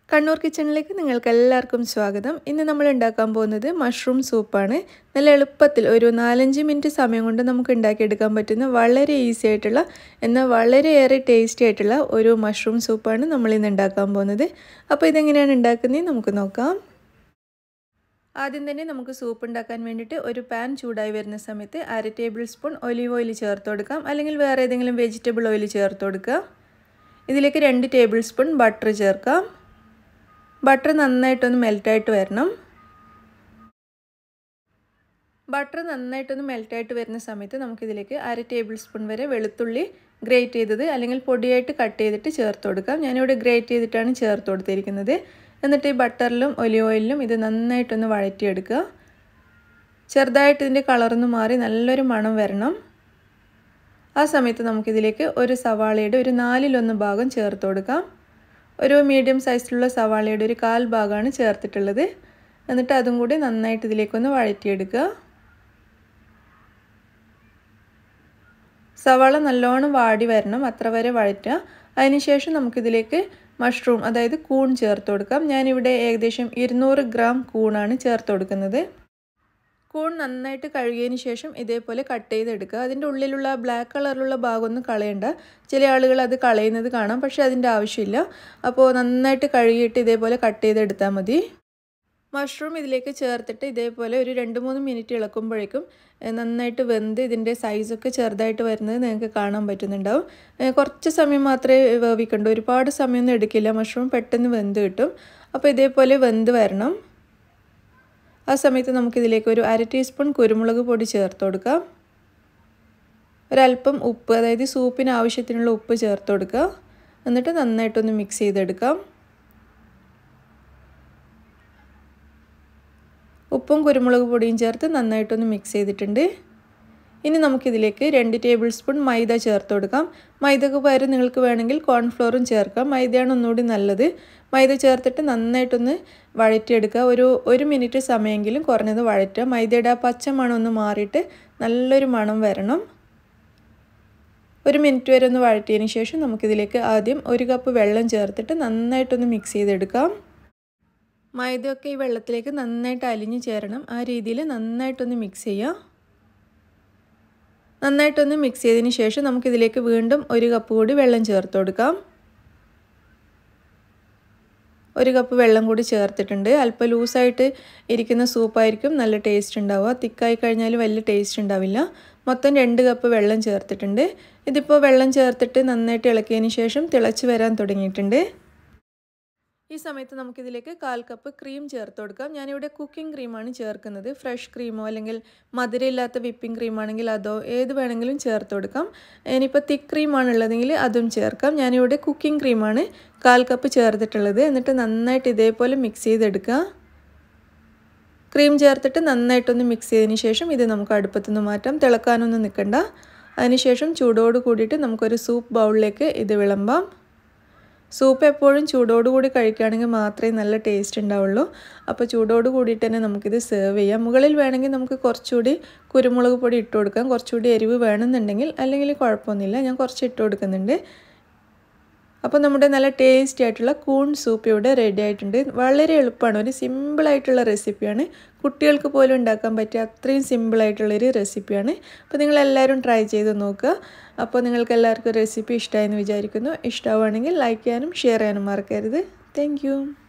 കണ്ണൂർ കിച്ചണിലേക്ക് നിങ്ങൾക്ക് എല്ലാവർക്കും സ്വാഗതം. ഇന്ന് നമ്മൾ ഉണ്ടാക്കാൻ പോകുന്നത് മഷ്റൂം സൂപ്പാണ്. നല്ല എളുപ്പത്തിൽ ഒരു 4-5 മിനിറ്റ് സമയം കൊണ്ട് നമുക്ക് ഉണ്ടാക്കിയെടുക്കാൻ പറ്റുന്ന വളരെ ഈസി ആയിട്ടുള്ള എന്നാൽ വളരെയേറെ ടേസ്റ്റി ആയിട്ടുള്ള ഒരു മഷ്റൂം സൂപ്പാണ് നമ്മൾ ഇന്ന് ഉണ്ടാക്കാൻ പോകുന്നത്. അപ്പോൾ ഇതെങ്ങനെയാണ് ഉണ്ടാക്കുന്നത് നമുക്ക് നോക്കാം. ആദ്യം തന്നെ നമുക്ക് സൂപ്പ് ഉണ്ടാക്കാൻ വേണ്ടിയിട്ട് ഒരു പാൻ ചൂടായി വരുന്ന സമയത്ത് 1/2 ടേബിൾ സ്പൂൺ ഒലിവ് ഓയിൽ ചേർത്ത് കൊടുക്കാം, അല്ലെങ്കിൽ വേറെ ഏതെങ്കിലും വെജിറ്റബിൾ ഓയിൽ ചേർത്ത് കൊടുക്കുക. ഇതിലേക്ക് 2 ടേബിൾ സ്പൂൺ ബട്ടർ ചേർക്കാം. ബട്ടർ നന്നായിട്ടൊന്ന് മെൽറ്റായിട്ട് വരണം. ബട്ടർ നന്നായിട്ടൊന്ന് മെൽറ്റായിട്ട് വരുന്ന സമയത്ത് നമുക്കിതിലേക്ക് 1/2 ടേബിൾ സ്പൂൺ വരെ വെളുത്തുള്ളി ഗ്രേറ്റ് ചെയ്തത് അല്ലെങ്കിൽ പൊടിയായിട്ട് കട്ട് ചെയ്തിട്ട് ചേർത്ത് കൊടുക്കാം. ഞാനിവിടെ ഗ്രേറ്റ് ചെയ്തിട്ടാണ് ചേർത്ത് കൊടുത്തിരിക്കുന്നത്. എന്നിട്ട് ഈ ബട്ടറിലും ഒലിവ് ഓയിലിലും ഇത് നന്നായിട്ടൊന്ന് വഴറ്റിയെടുക്കുക. ചെറുതായിട്ട് ഇതിൻ്റെ കളറൊന്ന് മാറി നല്ലൊരു മണം വരണം. ആ സമയത്ത് നമുക്കിതിലേക്ക് ഒരു സവാളയുടെ ഒരു 4/1 ഭാഗം ചേർത്ത് കൊടുക്കാം. ഒരു മീഡിയം സൈസിലുള്ള സവാളയുടെ ഒരു 1/4 ഭാഗമാണ് ചേർത്തിട്ടുള്ളത്. എന്നിട്ട് അതും കൂടി നന്നായിട്ട് ഇതിലേക്കൊന്ന് വഴറ്റിയെടുക്കുക. സവാള നല്ലോണം വാടി വരണം, അത്ര വരെ വഴറ്റുക. അതിനുശേഷം നമുക്കിതിലേക്ക് മഷ്റൂം അതായത് കൂൺ ചേർത്ത് കൊടുക്കാം. ഞാനിവിടെ ഏകദേശം 200 ഗ്രാം കൂണാണ് ചേർത്ത് കൊടുക്കുന്നത്. കൂൺ നന്നായിട്ട് കഴുകിയതിന് ശേഷം ഇതേപോലെ കട്ട് ചെയ്തെടുക്കുക. അതിൻ്റെ ഉള്ളിലുള്ള ബ്ലാക്ക് കളറിലുള്ള ഭാഗമൊന്നും കളയണ്ട. ചില ആളുകൾ അത് കളയുന്നത് കാണാം, പക്ഷേ അതിൻ്റെ ആവശ്യമില്ല. അപ്പോൾ നന്നായിട്ട് കഴുകിയിട്ട് ഇതേപോലെ കട്ട് ചെയ്തെടുത്താൽ മതി. മഷ്റൂം ഇതിലേക്ക് ചേർത്തിട്ട് ഇതേപോലെ ഒരു 2-3 മിനിറ്റ് ഇളക്കുമ്പോഴേക്കും നന്നായിട്ട് വെന്ത് ഇതിൻ്റെ സൈസൊക്കെ ചെറുതായിട്ട് വരുന്നത് നിങ്ങൾക്ക് കാണാൻ പറ്റുന്നുണ്ടാവും. കുറച്ച് സമയം മാത്രമേ വേവിക്കണ്ടൂ, ഒരുപാട് സമയമൊന്നും എടുക്കില്ല. മഷ്റൂം പെട്ടെന്ന് വെന്ത് കിട്ടും. അപ്പോൾ ഇതേപോലെ വെന്ത് വരണം. ആ സമയത്ത് നമുക്കിതിലേക്ക് ഒരു 1/2 ടീസ്പൂൺ കുരുമുളക് പൊടി ചേർത്ത് കൊടുക്കാം. ഒരല്പം ഉപ്പ്, അതായത് സൂപ്പിന് ആവശ്യത്തിനുള്ള ഉപ്പ് ചേർത്ത് കൊടുക്കുക. എന്നിട്ട് നന്നായിട്ടൊന്ന് മിക്സ് ചെയ്തെടുക്കാം. ഉപ്പും കുരുമുളക് പൊടിയും ചേർത്ത് നന്നായിട്ടൊന്ന് മിക്സ് ചെയ്തിട്ടുണ്ട്. ഇനി നമുക്കിതിലേക്ക് 2 ടേബിൾ സ്പൂൺ മൈദ ചേർത്ത് കൊടുക്കാം. മൈദക്ക് പകരം നിങ്ങൾക്ക് വേണമെങ്കിൽ കോൺഫ്ലോറും ചേർക്കാം. മൈദയാണ് ഒന്നുകൂടി നല്ലത്. മൈദ ചേർത്തിട്ട് നന്നായിട്ടൊന്ന് വഴറ്റിയെടുക്കുക. ഒരു മിനിറ്റ് സമയമെങ്കിലും കുറഞ്ഞത് വഴറ്റുക. മൈദയുടെ ആ പച്ച മണം ഒന്ന് മാറിയിട്ട് നല്ലൊരു മണം വരണം. 1 മിനിറ്റ് വരെ ഒന്ന് വഴറ്റിയതിന് ശേഷം നമുക്കിതിലേക്ക് ആദ്യം 1 കപ്പ് വെള്ളം ചേർത്തിട്ട് നന്നായിട്ടൊന്ന് മിക്സ് ചെയ്തെടുക്കാം. മൈദയൊക്കെ ഈ വെള്ളത്തിലേക്ക് നന്നായിട്ട് അലിഞ്ഞു ചേരണം. ആ രീതിയിൽ നന്നായിട്ടൊന്ന് മിക്സ് ചെയ്യുക. നന്നായിട്ടൊന്ന് മിക്സ് ചെയ്തതിന് ശേഷം നമുക്കിതിലേക്ക് വീണ്ടും 1 കപ്പ് കൂടി വെള്ളം ചേർത്ത് കൊടുക്കാം. 1 കപ്പ് വെള്ളം കൂടി ചേർത്തിട്ടുണ്ട്. അല്പം ലൂസായിട്ട് ഇരിക്കുന്ന സൂപ്പായിരിക്കും നല്ല ടേസ്റ്റ് ഉണ്ടാവുക. തിക്കായി കഴിഞ്ഞാൽ വലിയ ടേസ്റ്റ് ഉണ്ടാവില്ല. മൊത്തം 2 കപ്പ് വെള്ളം ചേർത്തിട്ടുണ്ട്. ഇതിപ്പോൾ വെള്ളം ചേർത്തിട്ട് നന്നായിട്ട് ഇളക്കിയതിന് ശേഷം തിളച്ച് വരാൻ തുടങ്ങിയിട്ടുണ്ട്. ഈ സമയത്ത് നമുക്കിതിലേക്ക് 1/4 കപ്പ് ക്രീം ചേർത്ത് കൊടുക്കാം. ഞാനിവിടെ കുക്കിംഗ് ക്രീമാണ് ചേർക്കുന്നത്. ഫ്രഷ് ക്രീമോ അല്ലെങ്കിൽ മധുരമില്ലാത്ത വിപ്പിംഗ് ക്രീമാണെങ്കിൽ അതോ ഏത് വേണമെങ്കിലും ചേർത്ത് കൊടുക്കാം. ഇനിയിപ്പോൾ തിക്ക് ക്രീമാണ് ഉള്ളതെങ്കിൽ അതും ചേർക്കാം. ഞാനിവിടെ കുക്കിംഗ് ക്രീമാണ് 1/4 കപ്പ് ചേർത്തിട്ടുള്ളത്. എന്നിട്ട് നന്നായിട്ട് ഇതേപോലെ മിക്സ് ചെയ്തെടുക്കുക. ക്രീം ചേർത്തിട്ട് നന്നായിട്ടൊന്ന് മിക്സ് ചെയ്തതിന് ശേഷം ഇത് നമുക്ക് അടുപ്പത്തുനിന്ന് മാറ്റാം. തിളക്കാനൊന്നും നിൽക്കണ്ട. അതിനുശേഷം ചൂടോട് കൂടിയിട്ട് നമുക്കൊരു സൂപ്പ് ബൗളിലേക്ക് ഇത് വിളമ്പാം. സൂപ്പ് എപ്പോഴും ചൂടോടുകൂടി കഴിക്കുകയാണെങ്കിൽ മാത്രമേ നല്ല ടേസ്റ്റ് ഉണ്ടാവുള്ളൂ. അപ്പോൾ ചൂടോട് കൂടിയിട്ട് തന്നെ നമുക്കിത് സെർവ് ചെയ്യാം. മുകളിൽ വേണമെങ്കിൽ നമുക്ക് കുറച്ചുകൂടി കുരുമുളക് പൊടി ഇട്ട് കൊടുക്കാം. കുറച്ചുകൂടി എരിവ് വേണമെന്നുണ്ടെങ്കിൽ, അല്ലെങ്കിൽ കുഴപ്പമൊന്നുമില്ല. ഞാൻ കുറച്ച് ഇട്ട് കൊടുക്കുന്നുണ്ട്. അപ്പോൾ നമ്മുടെ നല്ല ടേസ്റ്റി ആയിട്ടുള്ള കൂൺ സൂപ്പ് ഇവിടെ റെഡി ആയിട്ടുണ്ട്. വളരെ എളുപ്പമാണ്. ഒരു സിമ്പിളായിട്ടുള്ള റെസിപ്പിയാണ്. കുട്ടികൾക്ക് പോലും ഉണ്ടാക്കാൻ പറ്റിയ അത്രയും സിമ്പിളായിട്ടുള്ളൊരു റെസിപ്പിയാണ്. അപ്പോൾ നിങ്ങളെല്ലാവരും ട്രൈ ചെയ്ത് നോക്കുക. അപ്പോൾ നിങ്ങൾക്ക് എല്ലാവർക്കും റെസിപ്പി ഇഷ്ടമായെന്ന് വിചാരിക്കുന്നു. ഇഷ്ടമാവുകയാണെങ്കിൽ ലൈക്ക് ചെയ്യാനും ഷെയർ ചെയ്യാനും മറക്കരുത്. താങ്ക്